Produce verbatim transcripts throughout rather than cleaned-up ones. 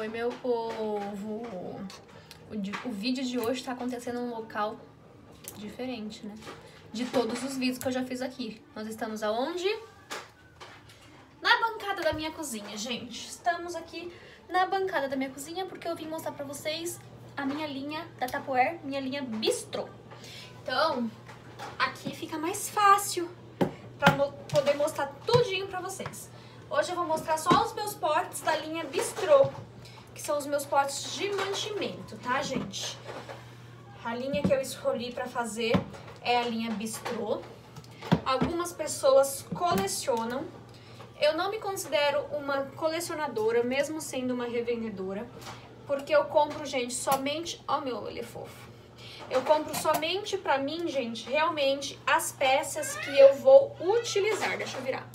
Oi, meu povo! O, de, o vídeo de hoje tá acontecendo num local diferente, né? De todos os vídeos que eu já fiz aqui. Nós estamos aonde? Na bancada da minha cozinha, gente. Estamos aqui na bancada da minha cozinha porque eu vim mostrar pra vocês a minha linha da Tupperware, minha linha bistrô. Então, aqui fica mais fácil pra mo poder mostrar tudinho pra vocês. Hoje eu vou mostrar só os meus potes da linha bistrô, que são os meus potes de mantimento, tá, gente? A linha que eu escolhi pra fazer é a linha bistrô. Algumas pessoas colecionam. Eu não me considero uma colecionadora, mesmo sendo uma revendedora, porque eu compro, gente, somente... Ó, meu, ele é fofo. Eu compro somente pra mim, gente, realmente, as peças que eu vou utilizar. Deixa eu virar.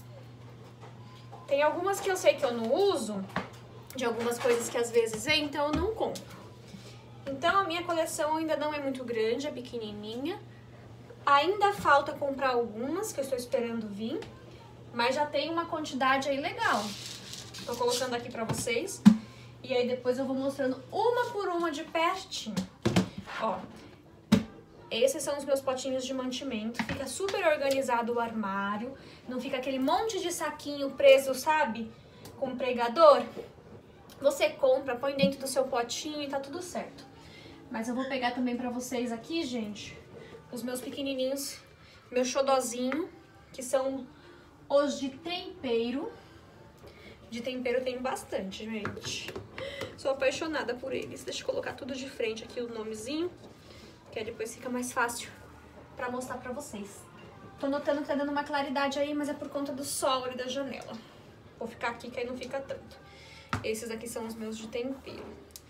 Tem algumas que eu sei que eu não uso, de algumas coisas que às vezes vem, então eu não compro. Então a minha coleção ainda não é muito grande, é pequenininha. Ainda falta comprar algumas que eu estou esperando vir, mas já tem uma quantidade aí legal. Tô colocando aqui pra vocês e aí depois eu vou mostrando uma por uma de pertinho. Ó, esses são os meus potinhos de mantimento. Fica super organizado o armário. Não fica aquele monte de saquinho preso, sabe? Com pregador. Você compra, põe dentro do seu potinho e tá tudo certo. Mas eu vou pegar também pra vocês aqui, gente, os meus pequenininhos, meu xodozinho, que são os de tempero. De tempero eu tenho bastante, gente. Sou apaixonada por eles. Deixa eu colocar tudo de frente aqui, o nomezinho, que aí depois fica mais fácil pra mostrar pra vocês. Tô notando que tá dando uma claridade aí, mas é por conta do sol ali da janela. Vou ficar aqui que aí não fica tanto. Esses aqui são os meus de tempero.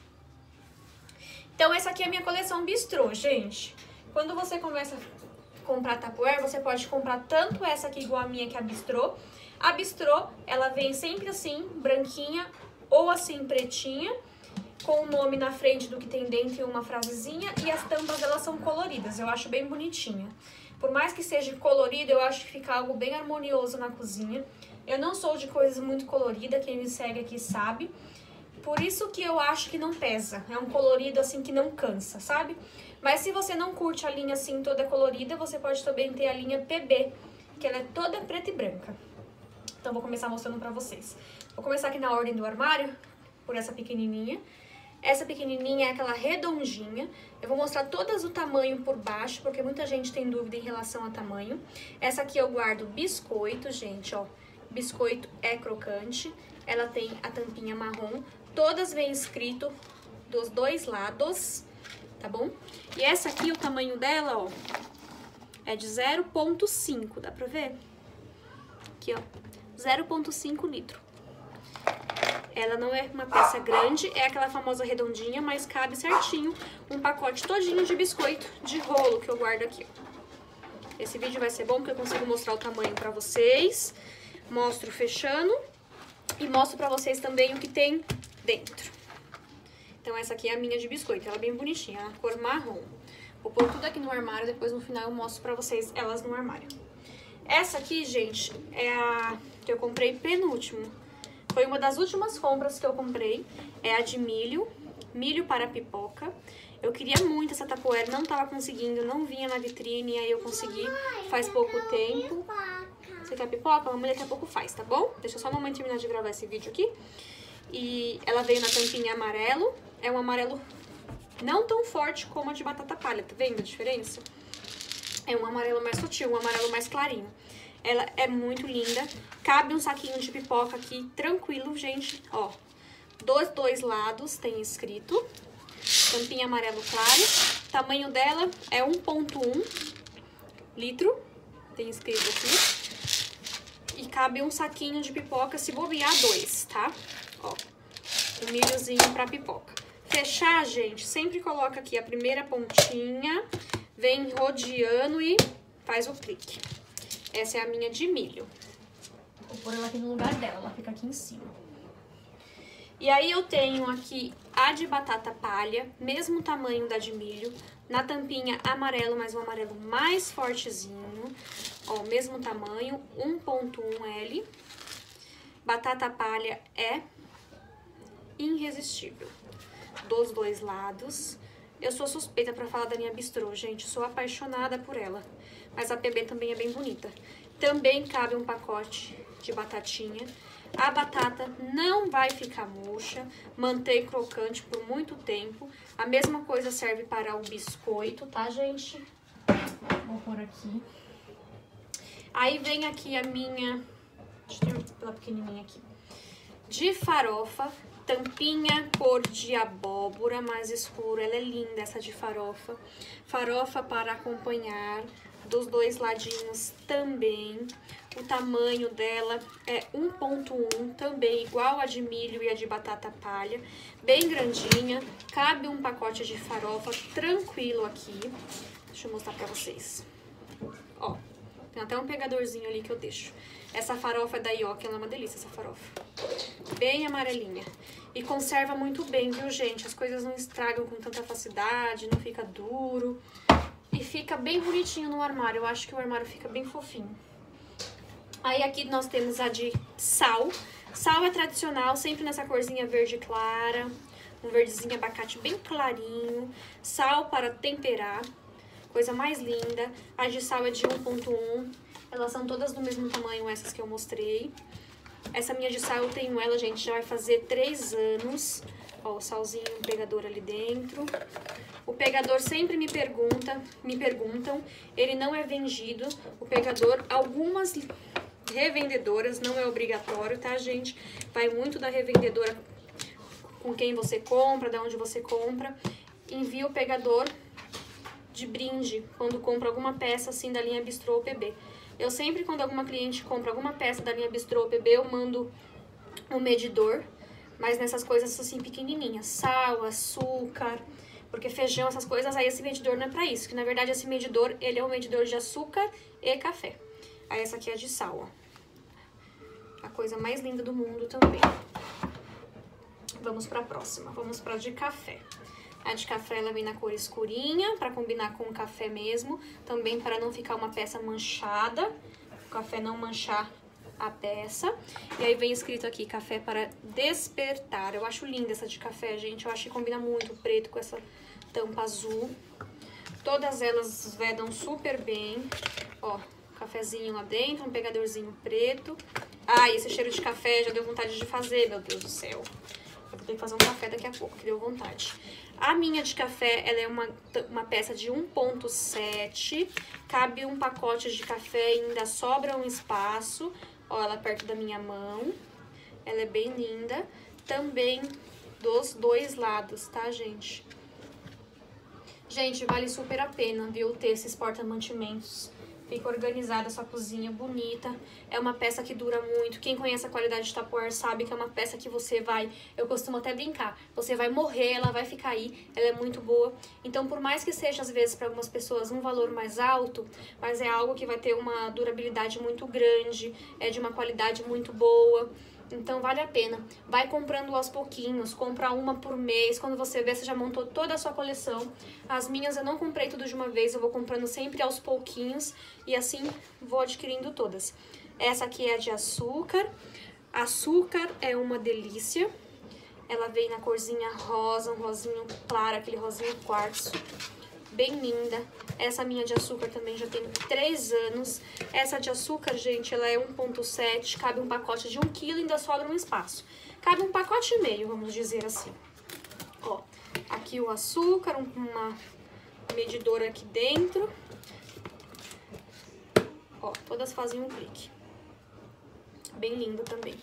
Então essa aqui é a minha coleção bistrô, gente. Quando você começa a comprar Tupperware, você pode comprar tanto essa aqui igual a minha, que é a bistrô. A bistrô, ela vem sempre assim, branquinha ou assim, pretinha, com o nome na frente do que tem dentro e uma frasezinha, e as tampas elas são coloridas, eu acho bem bonitinha. Por mais que seja colorido, eu acho que fica algo bem harmonioso na cozinha. Eu não sou de coisas muito coloridas, quem me segue aqui sabe. Por isso que eu acho que não pesa, é um colorido assim que não cansa, sabe? Mas se você não curte a linha assim toda colorida, você pode também ter a linha P B, que ela é toda preta e branca. Então vou começar mostrando pra vocês. Vou começar aqui na ordem do armário, por essa pequenininha. Essa pequenininha é aquela redondinha. Eu vou mostrar todas o tamanho por baixo, porque muita gente tem dúvida em relação a tamanho. Essa aqui eu guardo biscoito, gente, ó. Biscoito é crocante. Ela tem a tampinha marrom. Todas vêm escrito dos dois lados, tá bom? E essa aqui, o tamanho dela, ó, é de zero ponto cinco, dá pra ver? Aqui, ó, zero ponto cinco litro. Ela não é uma peça grande, é aquela famosa redondinha, mas cabe certinho um pacote todinho de biscoito de rolo que eu guardo aqui. Esse vídeo vai ser bom porque eu consigo mostrar o tamanho pra vocês. Mostro fechando e mostro pra vocês também o que tem dentro. Então essa aqui é a minha de biscoito, ela é bem bonitinha, a cor marrom. Vou pôr tudo aqui no armário, depois no final eu mostro pra vocês elas no armário. Essa aqui, gente, é a que eu comprei penúltimo. Foi uma das últimas compras que eu comprei, é a de milho, milho para pipoca. Eu queria muito essa Tupperware, não tava conseguindo, não vinha na vitrine, aí eu consegui faz pouco tempo. Você quer pipoca? A mamãe daqui a pouco faz, tá bom? Deixa só a mamãe terminar de gravar esse vídeo aqui. E ela veio na tampinha amarelo, é um amarelo não tão forte como a de batata palha, tá vendo a diferença? É um amarelo mais sutil, um amarelo mais clarinho. Ela é muito linda. Cabe um saquinho de pipoca aqui, tranquilo, gente. Ó, dos dois lados tem escrito. Tampinha amarelo claro. O tamanho dela é um ponto um litro. Tem escrito aqui. E cabe um saquinho de pipoca, se bobear dois, tá? Ó, o milhozinho pra pipoca. Fechar, gente, sempre coloca aqui a primeira pontinha, vem rodeando e faz o clique. Essa é a minha de milho. Vou pôr ela aqui no lugar dela, ela fica aqui em cima. E aí eu tenho aqui a de batata palha, mesmo tamanho da de milho, na tampinha amarelo, mas um amarelo mais fortezinho. Ó, mesmo tamanho, um ponto um L. Batata palha é. irresistível. Dos dois lados. Eu sou suspeita pra falar da linha Bistrô, gente. Sou apaixonada por ela. Mas a P B também é bem bonita. Também cabe um pacote de batatinha. A batata não vai ficar murcha. Mantém crocante por muito tempo. A mesma coisa serve para o biscoito, tá, gente? Vou pôr aqui. Aí vem aqui a minha... Deixa eu ter pela pequenininha aqui. De farofa. Tampinha cor de abóbora, mais escura. Ela é linda, essa de farofa. Farofa para acompanhar. Dos dois ladinhos também. O tamanho dela é um ponto um, também igual a de milho e a de batata palha. Bem grandinha. Cabe um pacote de farofa tranquilo aqui. Deixa eu mostrar pra vocês. Ó, tem até um pegadorzinho ali que eu deixo. Essa farofa é da Yoki, ela é uma delícia, essa farofa. Bem amarelinha. E conserva muito bem, viu, gente? As coisas não estragam com tanta facilidade, não fica duro. E fica bem bonitinho no armário. Eu acho que o armário fica bem fofinho. Aí aqui nós temos a de sal. Sal é tradicional, sempre nessa corzinha verde clara. Um verdezinho abacate bem clarinho. Sal para temperar. Coisa mais linda. A de sal é de um ponto um. Elas são todas do mesmo tamanho, essas que eu mostrei. Essa minha de sal, eu tenho ela, gente, já vai fazer três anos. Ó, o salzinho, o pegador ali dentro. O pegador sempre me pergunta, me perguntam, ele não é vendido. O pegador, algumas revendedoras, não é obrigatório, tá, gente? Vai muito da revendedora com quem você compra, da onde você compra. Envia o pegador de brinde quando compra alguma peça assim da linha Bistrô ou P B. Eu sempre, quando alguma cliente compra alguma peça da linha Bistrô ou P B, eu mando um medidor, mas nessas coisas assim pequenininhas, sal, açúcar, porque feijão, essas coisas, aí esse medidor não é pra isso, que na verdade esse medidor, ele é um medidor de açúcar e café. Aí essa aqui é de sal, ó. A coisa mais linda do mundo também. Vamos pra próxima, vamos pra de café. A de café, ela vem na cor escurinha, pra combinar com o café mesmo. Também para não ficar uma peça manchada. O café não manchar a peça. E aí vem escrito aqui, café para despertar. Eu acho linda essa de café, gente. Eu acho que combina muito o preto com essa tampa azul. Todas elas vedam super bem. Ó, cafezinho lá dentro, um pegadorzinho preto. Ai, esse cheiro de café já deu vontade de fazer, meu Deus do céu. Eu vou ter que fazer um café daqui a pouco, que deu vontade. A minha de café, ela é uma, uma peça de um ponto sete. Cabe um pacote de café e ainda sobra um espaço. Ó, ela perto da minha mão. Ela é bem linda. Também dos dois lados, tá, gente? Gente, vale super a pena, viu, ter esses porta-mantimentos. Fica organizada a sua cozinha, bonita. É uma peça que dura muito. Quem conhece a qualidade de Tupperware sabe que é uma peça que você vai... Eu costumo até brincar. Você vai morrer, ela vai ficar aí. Ela é muito boa. Então, por mais que seja, às vezes, para algumas pessoas um valor mais alto, mas é algo que vai ter uma durabilidade muito grande, é de uma qualidade muito boa. Então, vale a pena. Vai comprando aos pouquinhos, compra uma por mês. Quando você vê, você já montou toda a sua coleção. As minhas eu não comprei tudo de uma vez, eu vou comprando sempre aos pouquinhos. E assim, vou adquirindo todas. Essa aqui é de açúcar. Açúcar é uma delícia. Ela vem na corzinha rosa, um rosinho claro, aquele rosinho quartzo. Bem linda. Essa minha de açúcar também já tem três anos. Essa de açúcar, gente, ela é um ponto sete. Cabe um pacote de um quilo e ainda sobra um espaço. Cabe um pacote e meio, vamos dizer assim. Ó, aqui o açúcar, uma medidora aqui dentro. Ó, todas fazem um clique. Bem lindo também.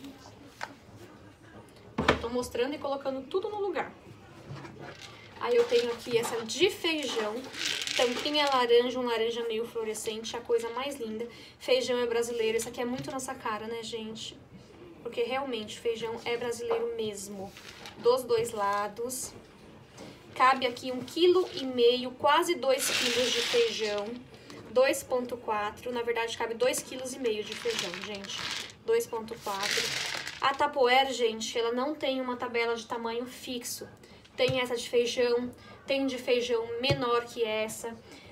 Eu tô mostrando e colocando tudo no lugar. Aí eu tenho aqui essa de feijão, tampinha laranja, um laranja meio fluorescente, a coisa mais linda. Feijão é brasileiro, isso aqui é muito nossa cara, né, gente? Porque realmente feijão é brasileiro mesmo, dos dois lados. Cabe aqui um quilo e meio, quase dois quilos de feijão, dois ponto quatro, na verdade cabe dois quilos e meio de feijão, gente, dois ponto quatro. A Tupperware, gente, ela não tem uma tabela de tamanho fixo. Tem essa de feijão, tem de feijão menor que essa.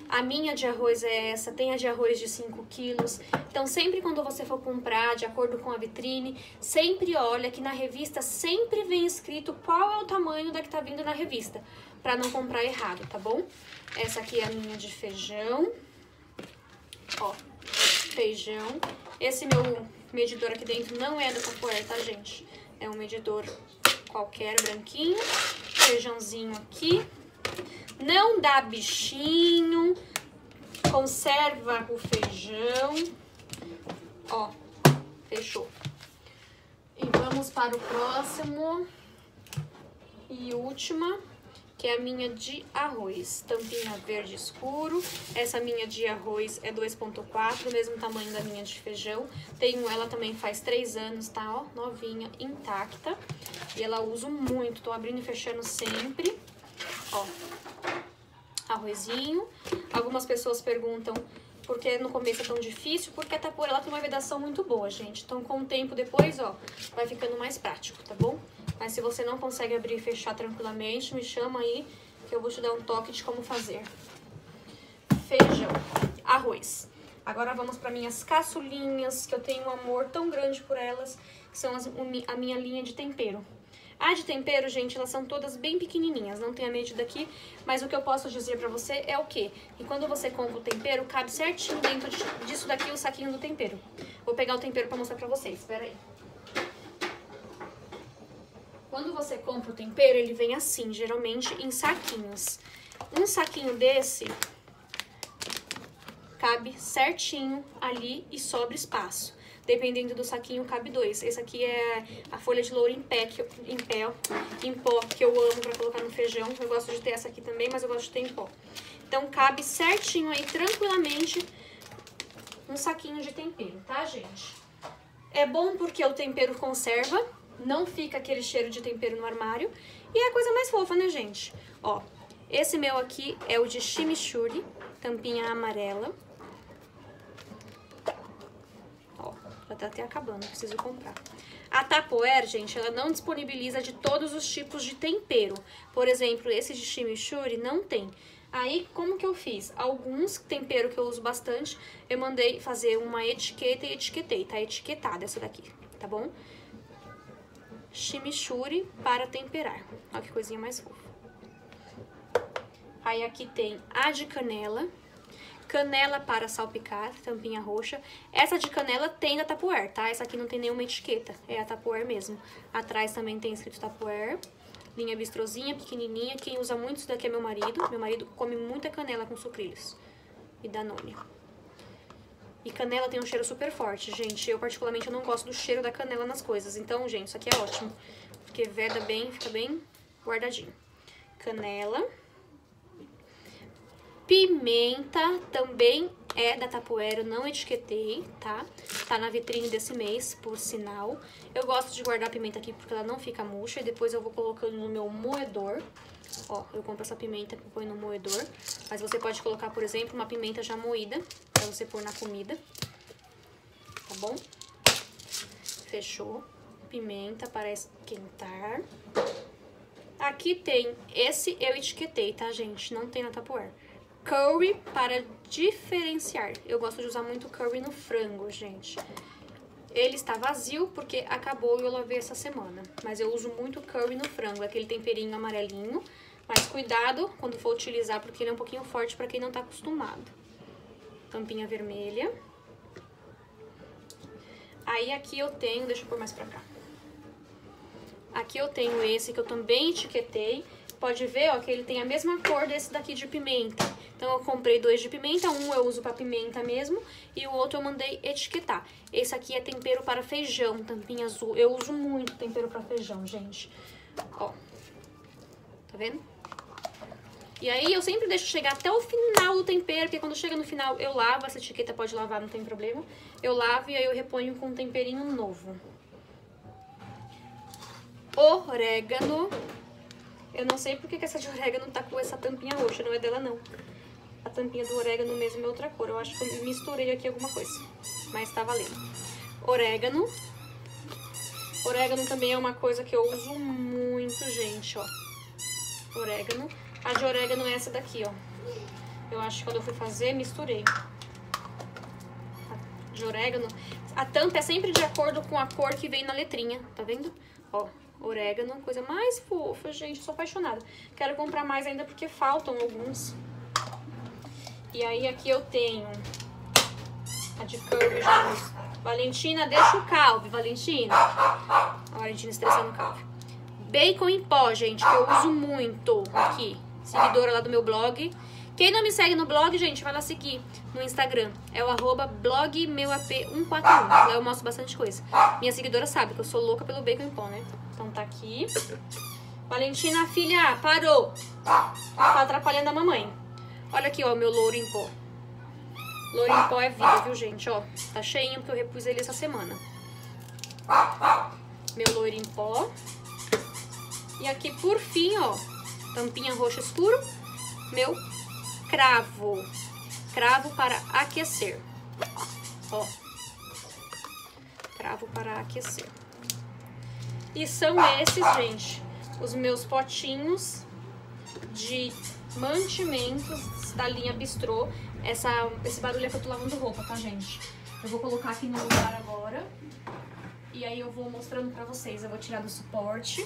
A minha de arroz é essa, tem a de arroz de cinco quilos. Então, sempre quando você for comprar, de acordo com a vitrine, sempre olha que na revista sempre vem escrito qual é o tamanho da que tá vindo na revista, pra não comprar errado, tá bom? Essa aqui é a minha de feijão. Ó, feijão. Esse meu medidor aqui dentro não é da Tupperware, tá, gente? É um medidor qualquer, branquinho. Feijãozinho aqui. Não dá bichinho. Conserva o feijão. Ó, fechou. E vamos para o próximo e última, que é a minha de arroz. Tampinha verde escuro. Essa minha de arroz é dois ponto quatro, mesmo tamanho da minha de feijão. Tenho ela também faz três anos, tá? Ó, novinha, intacta. E ela uso muito, tô abrindo e fechando sempre. Ó, arrozinho. Algumas pessoas perguntam por que no começo é tão difícil, porque a Tupperware ela tem uma vedação muito boa, gente. Então, com o tempo depois, ó, vai ficando mais prático, tá bom? Mas se você não consegue abrir e fechar tranquilamente, me chama aí que eu vou te dar um toque de como fazer. Feijão, arroz. Agora vamos para minhas caçulinhas, que eu tenho um amor tão grande por elas, que são as, a minha linha de tempero. A de tempero, gente, elas são todas bem pequenininhas, não tem a medida aqui, mas o que eu posso dizer pra você é o quê? E quando você compra o tempero, cabe certinho dentro disso daqui o saquinho do tempero. Vou pegar o tempero pra mostrar pra vocês, espera aí. Quando você compra o tempero, ele vem assim, geralmente em saquinhos. Um saquinho desse cabe certinho ali e sobra espaço. Dependendo do saquinho, cabe dois. Esse aqui é a folha de louro em pé, que eu, em pé, ó, em pó, que eu amo pra colocar no feijão. Eu gosto de ter essa aqui também, mas eu gosto de ter em pó. Então, cabe certinho aí, tranquilamente, um saquinho de tempero, tá, gente? É bom porque o tempero conserva, não fica aquele cheiro de tempero no armário. E é a coisa mais fofa, né, gente? Ó, esse meu aqui é o de chimichurri, tampinha amarela. Já tá até acabando, preciso comprar. A Tupperware, gente, ela não disponibiliza de todos os tipos de tempero. Por exemplo, esse de chimichurri não tem. Aí, como que eu fiz? Alguns temperos que eu uso bastante, eu mandei fazer uma etiqueta e etiquetei. Tá etiquetada essa daqui, tá bom? Chimichurri para temperar. Olha que coisinha mais fofa. Aí aqui tem a de canela. Canela para salpicar, tampinha roxa. Essa de canela tem da Tupperware, tá? Essa aqui não tem nenhuma etiqueta, é a Tupperware mesmo. Atrás também tem escrito Tupperware. Linha bistrozinha, pequenininha. Quem usa muito isso daqui é meu marido. Meu marido come muita canela com sucrilhos. E Danone. E canela tem um cheiro super forte, gente. Eu, particularmente, eu não gosto do cheiro da canela nas coisas. Então, gente, isso aqui é ótimo. Porque veda bem, fica bem guardadinho. Canela. Pimenta também é da Tupperware, eu não etiquetei, tá? Tá na vitrine desse mês, por sinal. Eu gosto de guardar a pimenta aqui porque ela não fica murcha. E depois eu vou colocando no meu moedor. Ó, eu compro essa pimenta e põe no moedor. Mas você pode colocar, por exemplo, uma pimenta já moída, pra você pôr na comida. Tá bom? Fechou. Pimenta para esquentar. Aqui tem, esse eu etiquetei, tá, gente? Não tem na Tupperware. Curry para diferenciar. Eu gosto de usar muito curry no frango, gente. Ele está vazio porque acabou e eu lavei essa semana. Mas eu uso muito curry no frango, aquele temperinho amarelinho. Mas cuidado quando for utilizar, porque ele é um pouquinho forte para quem não está acostumado. Tampinha vermelha. Aí aqui eu tenho, deixa eu pôr mais pra cá. Aqui eu tenho esse que eu também etiquetei. Pode ver, ó, que ele tem a mesma cor desse daqui de pimenta. Então, eu comprei dois de pimenta, um eu uso pra pimenta mesmo, e o outro eu mandei etiquetar. Esse aqui é tempero para feijão, tampinha azul. Eu uso muito tempero pra feijão, gente. Ó, tá vendo? E aí, eu sempre deixo chegar até o final do tempero, porque quando chega no final, eu lavo. Essa etiqueta pode lavar, não tem problema. Eu lavo e aí eu reponho com um temperinho novo. Orégano. Eu não sei porque que essa de orégano tá com essa tampinha roxa, não é dela não. A tampinha do orégano mesmo é outra cor. Eu acho que eu misturei aqui alguma coisa, mas tá valendo. Orégano. Orégano também é uma coisa que eu uso muito, gente, ó. Orégano. A de orégano é essa daqui, ó. Eu acho que quando eu fui fazer, misturei. De orégano. A tampa é sempre de acordo com a cor que vem na letrinha, tá vendo? Ó, orégano, coisa mais fofa, gente. Sou apaixonada. Quero comprar mais ainda porque faltam alguns. E aí aqui eu tenho a de curry, gente. Valentina, deixa o calve, Valentina. A Valentina estressando o calve. Bacon em pó, gente, que eu uso muito aqui. Seguidora lá do meu blog. Quem não me segue no blog, gente, vai lá seguir no Instagram. É o arroba blog meu A P cento e quarenta e um. Lá eu mostro bastante coisa. Minha seguidora sabe que eu sou louca pelo bacon em pó, né? Então tá aqui. Valentina, filha, parou. Tá atrapalhando a mamãe. Olha aqui, ó, meu louro em pó. Louro em pó é vida, viu, gente? Ó, tá cheinho porque eu repus ele essa semana. Meu louro em pó. E aqui, por fim, ó, tampinha roxa escuro, meu cravo. Cravo para aquecer. Ó. Cravo para aquecer. E são esses, gente, os meus potinhos de mantimentos da linha Bistrô. Essa, esse barulho é que eu tô lavando roupa, tá, gente? Eu vou colocar aqui no lugar agora. E aí eu vou mostrando pra vocês. Eu vou tirar do suporte.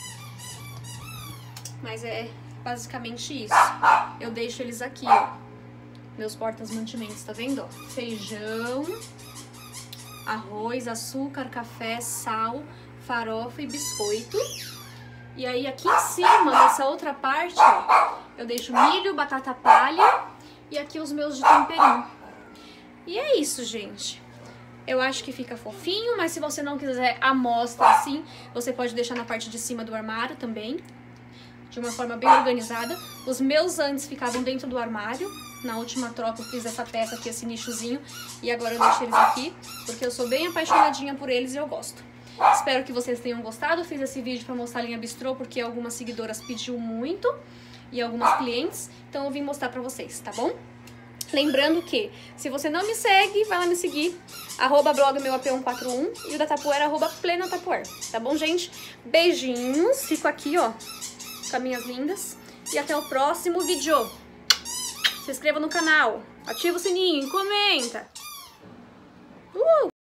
Mas é basicamente isso. Eu deixo eles aqui, ó. Meus portas-mantimentos, tá vendo? Ó? Feijão, arroz, açúcar, café, sal, farofa e biscoito. E aí aqui em cima, nessa outra parte, ó, eu deixo milho, batata palha e aqui os meus de temperinho. E é isso, gente. Eu acho que fica fofinho, mas se você não quiser amostra assim, você pode deixar na parte de cima do armário também. De uma forma bem organizada. Os meus antes ficavam dentro do armário. Na última troca eu fiz essa peça aqui, esse nichozinho. E agora eu deixo eles aqui, porque eu sou bem apaixonadinha por eles e eu gosto. Espero que vocês tenham gostado. Fiz esse vídeo pra mostrar a linha Bistrô, porque algumas seguidoras pediu muito. E algumas clientes. Então eu vim mostrar pra vocês, tá bom? Lembrando que, se você não me segue, vai lá me seguir. Arroba blog meu A P cento e quarenta e um. E o da Tupperware, arroba plena Tupperware. Tá bom, gente? Beijinhos. Fico aqui, ó, com as minhas lindas. E até o próximo vídeo. Se inscreva no canal. Ativa o sininho. Comenta. Uh!